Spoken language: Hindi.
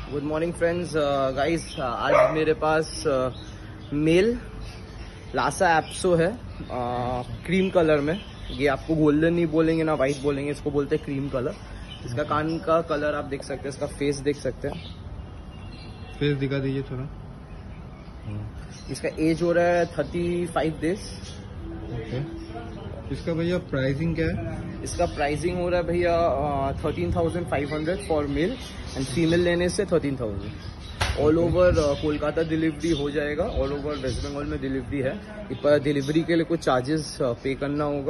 Good morning friends. गाइस आज मेरे पास मेल लासा एप्सो है क्रीम कलर में। ये आपको गोल्डन नहीं बोलेंगे ना वाइट बोलेंगे, इसको बोलते हैं क्रीम कलर। इसका कान का कलर आप देख सकते हैं, इसका फेस देख सकते हैं। फेस दिखा दीजिए थोड़ा। इसका एज हो रहा है 35 डेज। ओके, इसका भैया प्राइसिंग क्या है? इसका प्राइसिंग हो रहा है भैया 13,500 फॉर मेल एंड फीमेल लेने से 13,000। ऑल ओवर कोलकाता डिलीवरी हो जाएगा, ऑल ओवर वेस्ट बंगाल में डिलीवरी है। पर डिलीवरी के लिए कुछ चार्जेस पे करना होगा।